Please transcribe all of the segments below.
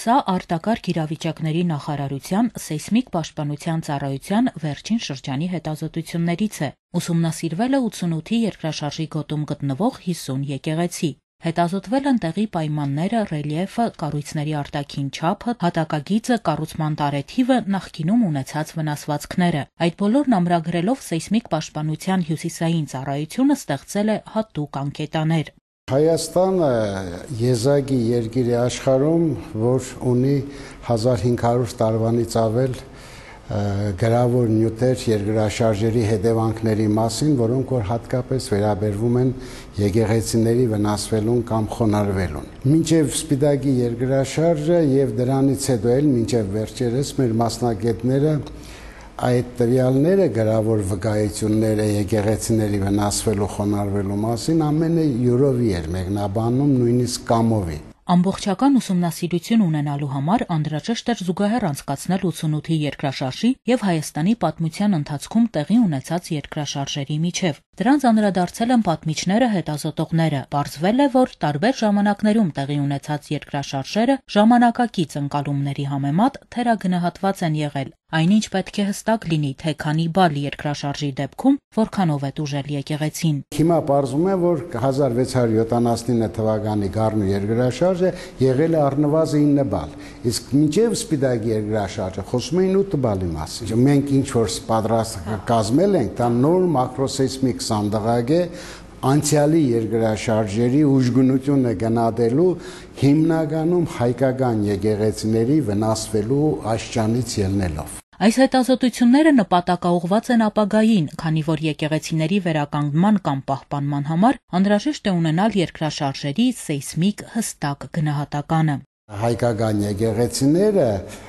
Սա արտակարգ իրավիճակների նախարարության սեյսմիկ պաշտպանության ծառայության վերջին շրջանի հետազոտություններից է։ Ուսումնասիրվել է 88-ի երկրաշարժի գոտում գտնվող 50 եկեղեցի։ Հետազոտվել են տեղի պայմանները, ռելիեֆը, կառույցների արտաքին չափը, հատակագիծը, կառուցման տարեթիվը, նախկինում ունեցած վնասվածքները։ Այդ բոլորն ամրագրելով սեյսմիկ պաշտպանության հյուսիսային ծառայությունը ստեղծել է հատուկ անկետաներ։ Հայաստանը եզակի երկիր է աշխարհում, որ ունի 1500 տարվանից ավել գրավոր նյութեր երկրաշարժերի հետևանքների մասին, որոնք որ հատկապես վերաբերվում են եկեղեցիների վնասվելուն կամ խոնարհվելուն։ Մինչև Սպիտակի երկրաշարժը եւ դրանից հետո էլ մինչև վերջերս մեր մասնագետները այդ տվյալները գրավոր վկայությունները եկեղեցիների վնասվելու խոնարհվելու մասին ամենը յուրովի էր մեկնաբանում, նույնիսկ կամովի։ Ամբողջական ուսումնասիրություն ունենալու համար անդրաժեշտ էր զուգահեռ անցկացնել 88-ի երկրաշարժի եւ Հայաստանի պատմության ընթացքում տեղի ունեցած երկրաշարժերի միջև։ Դրանց անդրադարձել են պատմիչները, հետազոտողները։ Պարզվել է, որ տարբեր ժամանակներում տեղի ունեցած երկրաշարժերը ժամանակակից ընկալումների համեմատ թերագնահատված են եղել։ Այնինչ պետք է հստակ լինի, թե քանի բալ երկրաշարժի դեպքում որքանով է տուժել եկեղեցին։ Հիմա պարզվում է, որ 1679 թվականի Գառնու երկրաշարժը եղել է առնվազն 9 բալ, իսկ մինչև Սպիտակի երկրաշարժը խոսում էին 8 բալի մասին։ Մենք ինչ որ պատրաստ կազմել ենք, դա նոր մակրոսեյսմիկ սանդղակ է անցյալի երկրաշարժերի ուժգնությունը գնահատելու հիմնականում հայկական եկեղեցիների վնասվելու աշճանից ելնելով։ Այս հետազոտությունները նպատակաուղղված են ապագային, քանի որ եկեղեցիների վերականգնման կամ պահպանման համար անհրաժեշտ է ունենալ երկրաշարժերի սեյսմիկ հստակ գնահատականը։ Հայկական եկեղեցիները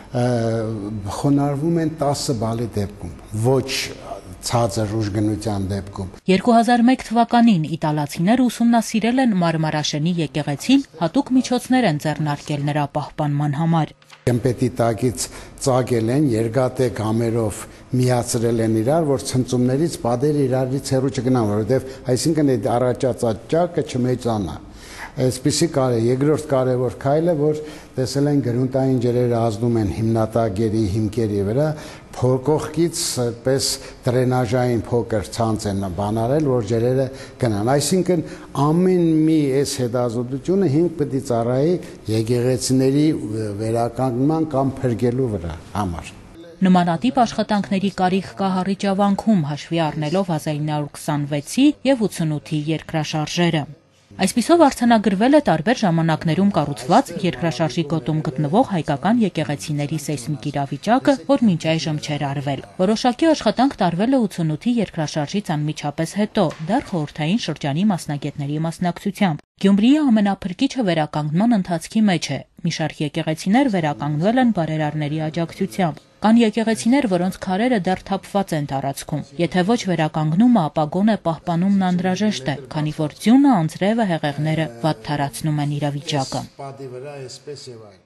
խոնարհվում են 10 բալի դեպքում, ոչ ցածր ուժգնության դեպքում։ 2001 թվականին իտալացիները ուսումնասիրել են Մարմարաշենի եկեղեցին, հատուկ միջոցներ են ձեռնարկել նրա պահպանման համար։ Գմպետի տակից ծագել են, երկաթե կամերով միացրել են իրար, որ ցնցումներից պատերը իրարից հեռու չգնան, որովհետև այսինքն այդ առաջացած ճակը չմեծանա։ Այսպիսի երկրորդ կարևոր քայլը, որ տեսել են գրունտային ջրերը ազդում են հիմնատակերի հիմքերի վրա, փոկողքից պես դրենաժային փոքր ցանց են բանարել, որ ջրերը գնան։ Այսինքն ամեն մի այս հետազոտությունը հիմք պետք է ծառայի եկեղեցիների վերականգնման կամ փրկելու վրա համար։ Նմանատիպ աշխատանքների կարիք կա Հառիճավանքում, հաշվի առնելով 1926-ի եւ 88-ի երկրաշարժերը։ Այսպիսով արձանագրվել է տարբեր ժամանակներում կառուցված երկրաշարժի գոտում գտնվող հայկական եկեղեցիների սեյսմիկ իրավիճակը, որ մինչ այժմ չէր արվել։ Որոշակի աշխատանք տարվել է 88-ի երկրաշարժից անմիջապես հետո, դեռ խորհրդային շրջանի մասնագետների մասնակցությամբ։ Գյումրիի ամենափրկիչը վերականգնման ընթացքի մեջ է։ Մի շարք եկեղեցիներ վերականգնվել են բարերարների աջակցությամբ։ Կան եկեղեցիներ, որոնց քարերը դեռ թափված են տարածքում։ Եթե ոչ վերականգնումը, ապա գոնե պահպանումն անհրաժեշտ է, քանի որ ձյունը, անձրևը, հեղեղները վատ թարացնում են իրավիճակը։